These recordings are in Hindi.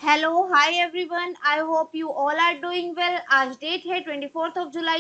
Hello hi everyone, I hope you all are doing well. आज डेट है 24 जुलाई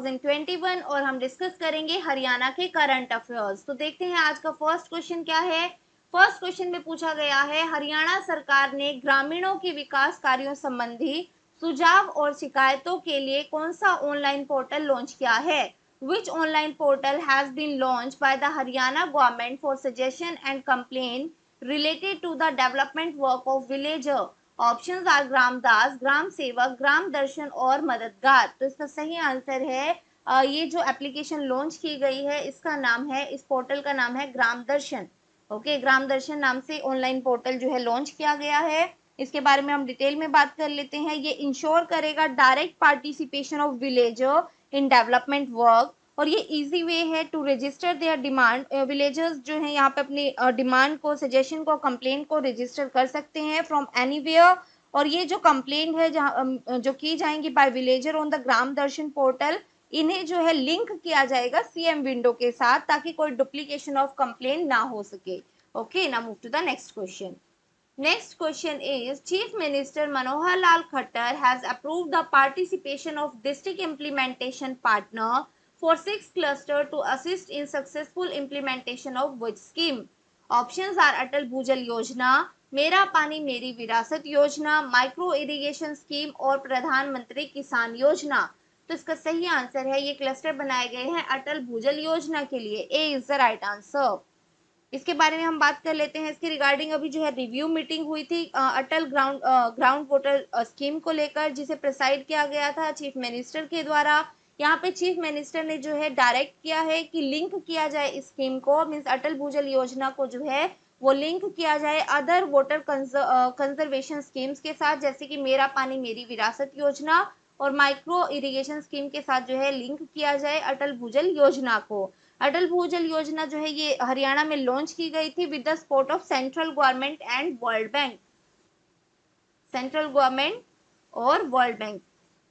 2021 और हम डिस्कस करेंगे हरियाणा के करंट अफेयर्स। तो देखते हैं आज का फर्स्ट क्वेश्चन क्या है। फर्स्ट क्वेश्चन में पूछा गया है, हरियाणा सरकार ने ग्रामीणों के विकास कार्यों संबंधी सुझाव और शिकायतों के लिए कौन सा ऑनलाइन पोर्टल लॉन्च किया है। Which online portal has been launch by the Haryana government for suggestion and complain related to the development work of villager। Options are Gram Das, Gram Sevak, Gram दर्शन और मददगार। तो इसका सही आंसर है ये जो एप्लीकेशन लॉन्च की गई है इसका नाम है, इस पोर्टल का नाम है ग्राम दर्शन। ओके, ग्राम दर्शन नाम से ऑनलाइन पोर्टल जो है लॉन्च किया गया है। इसके बारे में हम डिटेल में बात कर लेते हैं। ये इंश्योर करेगा direct participation of villager in development work और ये इजी वे है to register their demand. Villagers जो है यहाँ पे अपनी डिमांड को, सजेशन को, कंप्लेंट को रजिस्टर कर सकते हैं फ्रॉम एनीवेयर। और ये जो कंप्लेंट है जहाँ जो की जाएंगी by villager on the Gram Darshan portal, इन्हें जो है लिंक किया जाएगा सीएम विंडो के साथ ताकि कोई डुप्लीकेशन ऑफ कंप्लेंट ना हो सके। Okay, now move to the next question. Next question is, Chief Minister Manohar Lal Khattar has approved the participation of district implementation partner for 6 cluster to assist in successful implementation of which scheme? Options are Atal Bhujal Yojana, मेरा पानी मेरी विरासत योजना, माइक्रो इरिगेशन स्कीम और प्रधानमंत्री किसान योजना। तो इसका सही आंसर है, ये क्लस्टर बनाए गए हैं अटल भूजल योजना के लिए। A is the right answer. इसके बारे में हम बात कर लेते हैं। इसके रिगार्डिंग अभी जो है रिव्यू मीटिंग हुई थी अटल ग्राउंड वाटर स्कीम को लेकर, जिसे प्रेसाइड किया गया था चीफ मिनिस्टर के द्वारा। यहाँ पे चीफ मिनिस्टर ने जो है डायरेक्ट किया है कि लिंक किया जाए इस स्कीम को, मीन्स अटल भूजल योजना को जो है वो लिंक किया जाए अदर वाटर कंजर्वेशन स्कीम्स के साथ, जैसे कि मेरा पानी मेरी विरासत योजना और माइक्रो इरिगेशन स्कीम के साथ जो है लिंक किया जाए अटल भूजल योजना को। अटल भूजल योजना जो है ये हरियाणा में लॉन्च की गई थी with the support of central government and world bank. Central government और वर्ल्ड बैंक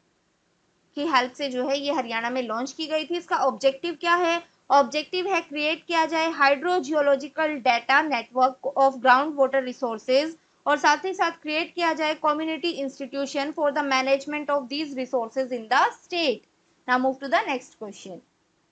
की हेल्प से जो है ये हरियाणा में लॉन्च की गई थी। इसका ऑब्जेक्टिव क्या है? ऑब्जेक्टिव है क्रिएट किया जाए hydrogeological data network of ground water resources और साथ ही साथ क्रिएट किया जाए community institution for the management of these resources in the state. Now move to the next question.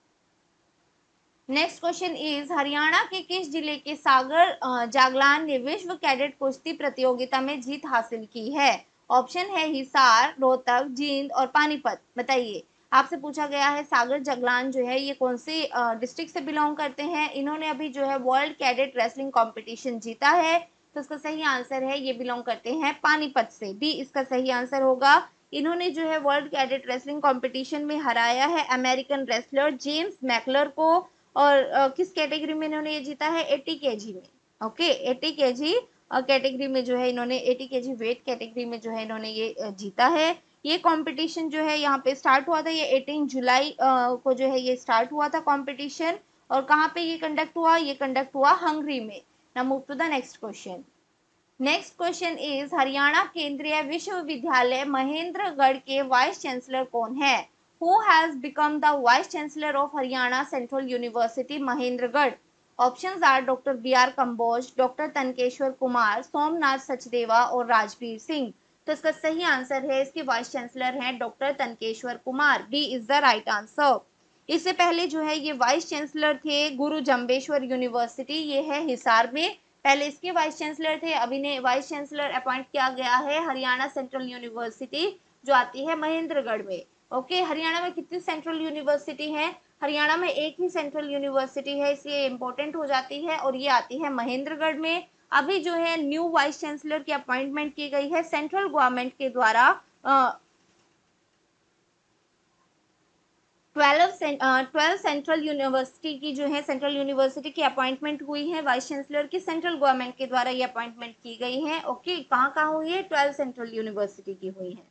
Next question is, Haryana के किस जिले के सागर जागलान ने विश्व कैडेट कुश्ती प्रतियोगिता में जीत हासिल की है? ऑप्शन है हिसार, रोहतक, जींद और पानीपत। बताइए, आपसे पूछा गया है सागर जगलान जो है ये कौन से डिस्ट्रिक्ट से बिलोंग करते हैं। इन्होंने अभी जो है वर्ल्ड कैडेट रेसलिंग कंपटीशन जीता है। तो इसका सही आंसर है, ये बिलोंग करते हैं पानीपत से। डी इसका सही आंसर होगा। इन्होंने जो है वर्ल्ड कैडेट रेसलिंग कंपटीशन में हराया है अमेरिकन रेसलर जेम्स मैकलर को। और किस कैटेगरी में इन्होंने ये जीता है? 80 केजी में। ओके, 80 केजी कैटेगरी में जो है इन्होंने 80 केजी वेट कैटेगरी में जो है इन्होंने ये जीता है। ये कंपटीशन जो है यहाँ पे स्टार्ट हुआ था, ये 18 जुलाई को जो है ये स्टार्ट हुआ था कंपटीशन। और कहाँ पे ये कंडक्ट हुआ? ये कंडक्ट हुआ हंगरी में। Now move to the next question. Next question is, Haryana केंद्रीय विश्वविद्यालय महेंद्रगढ़ के वाइस चांसलर कौन है? Who has become the Vice Chancellor of Haryana Central University, Mahendragarh? Options are Dr. B.R. Kamboj, Dr. तनकेश्वर Kumar, Somnath Sachdeva और राजवीर सिंह। तो इसका सही आंसर है, इसके वाइस चांसलर हैं doctor Tankeshwar Kumar. B is the right answer. इससे पहले जो है ये वाइस चांसलर थे गुरु जम्बेश्वर यूनिवर्सिटी, ये है हिसार में। पहले इसके वाइस चांसलर थे, अभी ने वाइस चांसलर अपॉइंट किया गया है हरियाणा सेंट्रल यूनिवर्सिटी जो आती है महेंद्रगढ़ में। ओके, हरियाणा में कितनी सेंट्रल यूनिवर्सिटी है? हरियाणा में एक ही सेंट्रल यूनिवर्सिटी है, इसलिए इंपॉर्टेंट हो जाती है और ये आती है महेंद्रगढ़ में। अभी जो है न्यू वाइस चांसलर की अपॉइंटमेंट की गई है सेंट्रल गवर्नमेंट के द्वारा। 12 सेंट्रल यूनिवर्सिटी की जो है सेंट्रल यूनिवर्सिटी की अपॉइंटमेंट हुई है वाइस चांसलर की, सेंट्रल गवर्नमेंट के द्वारा ये अपॉइंटमेंट की गई है। ओके, कहाँ कहाँ हुई है? 12 सेंट्रल यूनिवर्सिटी की हुई है।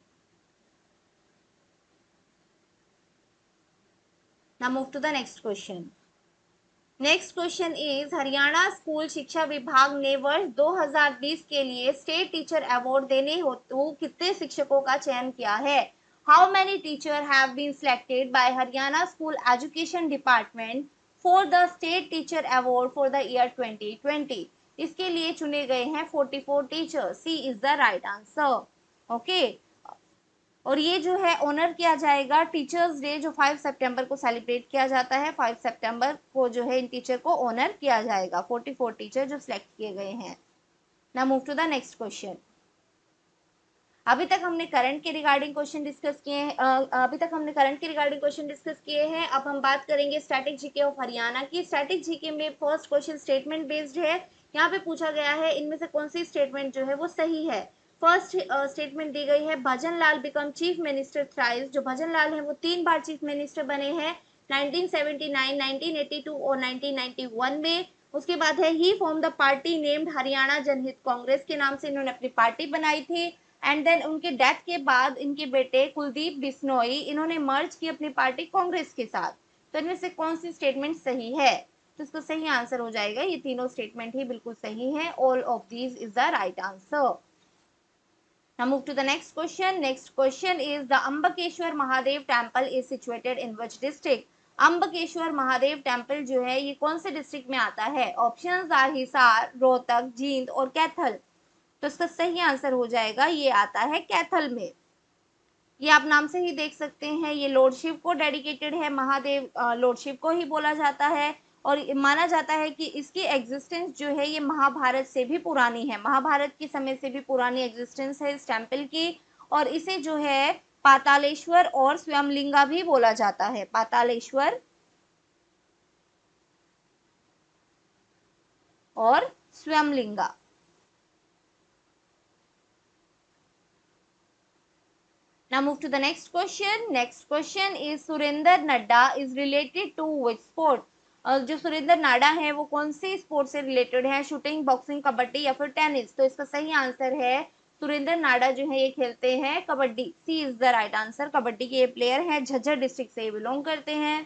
Now move to the next question. Next question is, Haryana school शिक्षा विभाग ने वर्ष 2020 के लिए स्टेट टीचर अवार्ड देने हेतु कितने शिक्षकों का चयन किया है? How many teacher have been selected by Haryana school education department for the state teacher award for the year 2020? इसके लिए चुने गए हैं 44 teacher. C is the right answer. Okay, और ये जो है ऑनर किया जाएगा टीचर्स डे जो 5 सितंबर को सेलिब्रेट किया जाता है। 5 सितंबर को जो है इन टीचर को ऑनर किया जाएगा, 44 टीचर जो सिलेक्ट किए गए हैं। Now move to the next question. अभी तक हमने करंट के रिगार्डिंग क्वेश्चन डिस्कस किए हैं। अब हम बात करेंगे स्टैटिक जीके ऑफ हरियाणा की। स्टैटिक जीके में फर्स्ट क्वेश्चन स्टेटमेंट बेस्ड है। यहाँ पे पूछा गया है इनमें से कौन सी स्टेटमेंट जो है वो सही है। फर्स्ट स्टेटमेंट दी गई है Bhajan Lal become chief minister thrice. जो भजन लाल है वो 3 बार चीफ मिनिस्टर बने हैं, 1979, 1982 और 1991 में। उसके बाद है he form the party named Haryana Janhit Congress, के नाम से इन्होंने अपनी पार्टी बनाई थी। एंड देन उनके डेथ के बाद इनके बेटे कुलदीप बिश्नोई इन्होंने मर्ज की अपनी पार्टी कांग्रेस के साथ। तो इनमें से कौन सी स्टेटमेंट सही है? तो इसको सही आंसर हो जाएगा ये तीनों स्टेटमेंट ही बिल्कुल सही है। All of these is the right answer. Now move to the next question. Next question is the Ambakeshwar Mahadev temple is situated in which district? Ambkeshwar Mahadev temple जो है ये कौन से डिस्ट्रिक्ट में आता है? ऑप्शंस आर हिसार, रोहतक, जींद और कैथल। तो इसका सही आंसर हो जाएगा ये आता है कैथल में। ये आप नाम से ही देख सकते हैं, ये लॉर्ड शिव को डेडिकेटेड है। महादेव लॉर्ड शिव को ही बोला जाता है और माना जाता है कि इसकी एग्जिस्टेंस जो है ये महाभारत से भी पुरानी है। महाभारत के समय से भी पुरानी एग्जिस्टेंस है इस टेम्पल की। और इसे जो है पातालेश्वर और स्वयंलिंगा भी बोला जाता है। पातालेश्वर और स्वयंलिंगा। Now move to the next question. Next question is Surendra Nadda is related to which sport? जो सुरेंद्र नाडा है वो कौन सी स्पोर्ट से रिलेटेड है? शूटिंग, बॉक्सिंग, कबड्डी या फिर टेनिस? तो इसका सही आंसर है सुरेंद्र नाडा जो है ये खेलते हैं kabaddi. C is the right answer. Kabaddi के ये प्लेयर हैं, झज्जर डिस्ट्रिक्ट से बिलोंग करते हैं,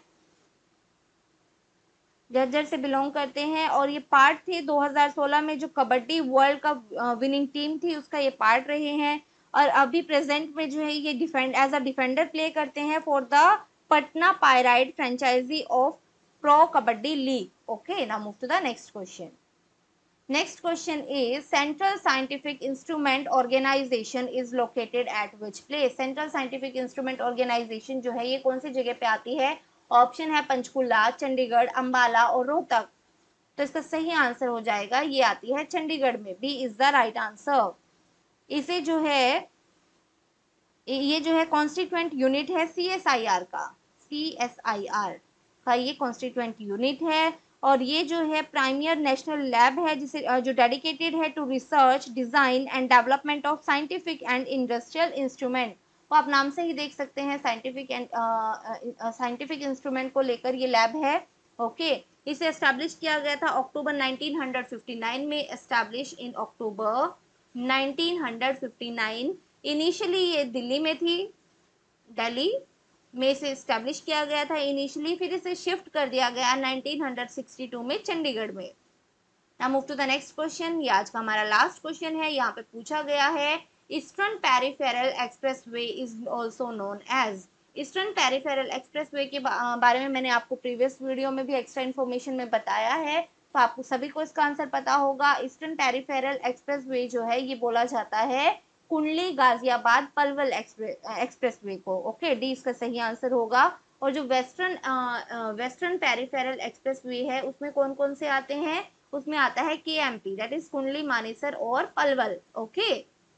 झज्जर से बिलोंग करते हैं। और ये पार्ट थे 2016 में जो kabaddi world cup winning team थी उसका ये पार्ट रहे हैं। और अभी प्रेजेंट में जो है ये एज अ डिफेंडर प्ले करते हैं for the Patna pirate franchise of pro kabaddi league. Okay, now move to the next question. Next question is central scientific instrument organisation is located at which place? Central scientific instrument organisation जो है ये कौन सी जगह पे आती है? ऑप्शन है पंचकुला, चंडीगढ़, अंबाला और रोहतक। तो इसका सही आंसर हो जाएगा ये आती है चंडीगढ़ में। B is the right answer. इसे जो है ये जो है कॉन्स्टिट्यूएंट यूनिट है CSIR का। CSIR का ये कॉन्स्टिट्यूएंट यूनिट है। और ये जो है प्राइमियर नेशनल लैब है जिसे जो डेडिकेटेड है to research, design and development of scientific and industrial instrument. तो आप नाम से ही देख सकते हैं साइंटिफिक इंस्ट्रूमेंट को लेकर ये लैब है। ओके, इसे एस्टैब्लिश किया गया था अक्टूबर 1959 में। Establish in October 1959। इनिशियली ये दिल्ली में थी, दिल्ली में इसे एस्टैब्लिश किया गया था इनिशियली, फिर इसे शिफ्ट कर दिया गया 1962 में चंडीगढ़ में। Now move to the next question. ये आज का हमारा लास्ट क्वेश्चन है। यहाँ पे पूछा गया है eastern peripheral expressway is also known as. Eastern peripheral expressway के बारे में मैंने आपको प्रीवियस वीडियो में भी एक्स्ट्रा इन्फॉर्मेशन में बताया है, तो आपको सभी को इसका आंसर पता होगा। ईस्टर्न पेरिफेरल एक्सप्रेसवे जो है ये बोला जाता है कुंडली गाजियाबाद पलवल एक्सप्रेसवे को। ओके, डी इसका सही आंसर होगा। और जो वेस्टर्न पेरिफेरल एक्सप्रेसवे है उसमें कौन कौन से आते हैं? उसमें आता है KMP, दैट इज कुंडली, मानेसर और पलवल। ओके,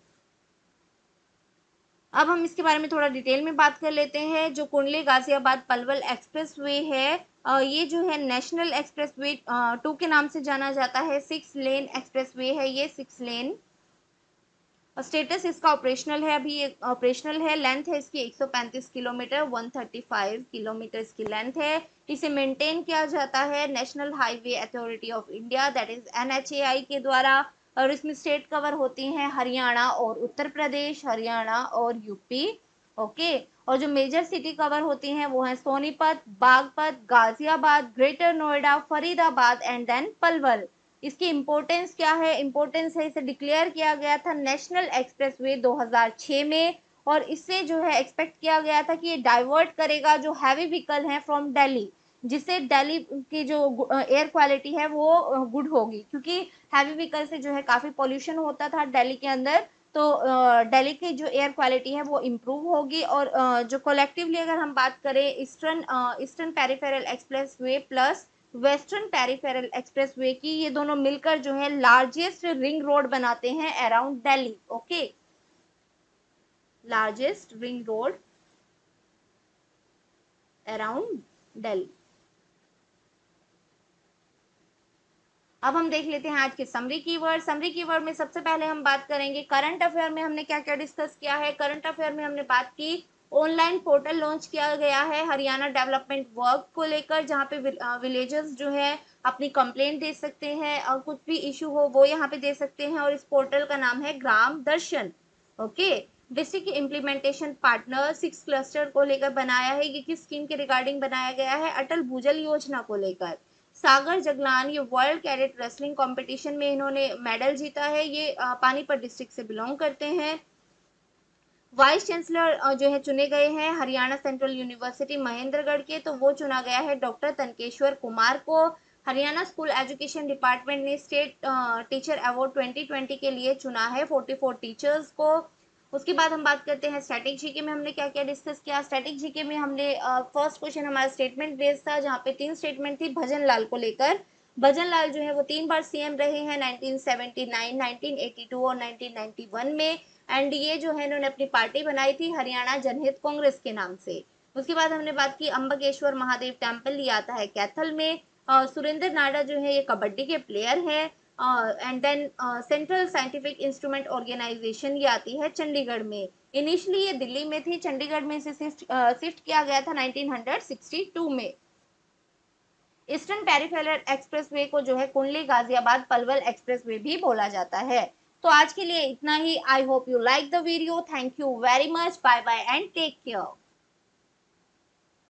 अब हम इसके बारे में थोड़ा डिटेल में बात कर लेते हैं। जो कुंडली गाजियाबाद पलवल एक्सप्रेसवे है ये जो है नेशनल एक्सप्रेसवे 2 के नाम से जाना जाता है। 6 लेन एक्सप्रेसवे है ये, 6 लेन। स्टेटस इसका ऑपरेशनल है, अभी ये ऑपरेशनल है। लेंथ है इसकी 135 किलोमीटर, 135 किलोमीटर इसकी लेंथ है। इसे मेंटेन किया जाता है national highway authority of India, that is NHAI के द्वारा। और इसमें स्टेट कवर होती हैं हरियाणा और उत्तर प्रदेश, हरियाणा और यूपी। ओके, और जो मेजर सिटी कवर होती हैं वो है Sonipat, Baghpat, Ghaziabad, greater Noida, Faridabad and then Palwal. इसकी इंपॉर्टेंस क्या है? इंपॉर्टेंस है इसे डिक्लेयर किया गया था नेशनल एक्सप्रेसवे 2006 में। और इससे जो है एक्सपेक्ट किया गया था कि ये डाइवर्ट करेगा जो हैवी व्हीकल हैं फ्रॉम दिल्ली। जिससे दिल्ली की जो एयर क्वालिटी है वो गुड होगी, क्योंकि हैवी व्हीकल से जो है काफी पोल्यूशन होता था दिल्ली के अंदर। तो दिल्ली की जो एयर क्वालिटी है वो इम्प्रूव होगी। और जो कलेक्टिवली अगर हम बात करें, eastern peripheral express way plus western peripheral express way की, ये दोनों मिलकर जो है लार्जेस्ट रिंग रोड बनाते हैं around Delhi. Okay, largest ring road around Delhi. अब हम देख लेते हैं आज के समरी कीवर्ड। समरी कीवर्ड में सबसे पहले हम बात करेंगे करंट अफेयर में हमने क्या क्या डिस्कस किया है। करंट अफेयर में हमने बात की, ऑनलाइन पोर्टल लॉन्च किया गया है हरियाणा डेवलपमेंट वर्क को लेकर, जहाँ पे विलेजर्स जो है अपनी कंप्लेंट दे सकते हैं और कुछ भी इशू हो वो यहाँ पे दे सकते हैं। और इस पोर्टल का नाम है Gram Darshan. Okay, district implementation partner 6 cluster को लेकर बनाया है। ये किस स्कीम के रिगार्डिंग बनाया गया है? अटल भूजल योजना को लेकर। सागर जगलान, ये वर्ल्ड कैडेट रेसलिंग कंपटीशन में इन्होंने मेडल जीता है। ये पानीपत डिस्ट्रिक्ट से बिलोंग करते हैं। वाइस चांसलर जो है चुने गए हैं हरियाणा सेंट्रल यूनिवर्सिटी महेंद्रगढ़ के, तो वो चुना गया है डॉक्टर तनकेश्वर कुमार को। हरियाणा स्कूल एजुकेशन डिपार्टमेंट ने स्टेट टीचर अवार्ड 2020 के लिए चुना है 44 टीचर्स को। उसके बाद हम बात करते हैं स्टैटिक जीके में हमने क्या क्या डिस्कस किया। स्टैटिक जीके में हमने फर्स्ट क्वेश्चन हमारा स्टेटमेंट बेस्ड था, जहाँ पे 3 स्टेटमेंट थी भजन लाल को लेकर। भजन लाल जो है वो 3 बार सीएम रहे हैं, 1979, 1982 और 1991 में। एंड ये जो है इन्होंने अपनी पार्टी बनाई थी हरियाणा जनहित कांग्रेस के नाम से। उसके बाद हमने बात की अम्बकेश्वर महादेव टेम्पल, ये आता है कैथल में। सुरेंद्र नाडा जो है ये कबड्डी के प्लेयर है। And then central scientific instrument organisation, ये आती है चंडीगढ़ में। इनिशियली ये दिल्ली में थी, चंडीगढ़ में इसे शिफ्ट किया गया था 1962 में। ईस्टर्न पेरिफेरल एक्सप्रेसवे को जो है कुंडली गाजियाबाद पलवल एक्सप्रेसवे भी बोला जाता है। तो आज के लिए इतना ही। I hope you like the video. Thank you very much. Bye bye and take care.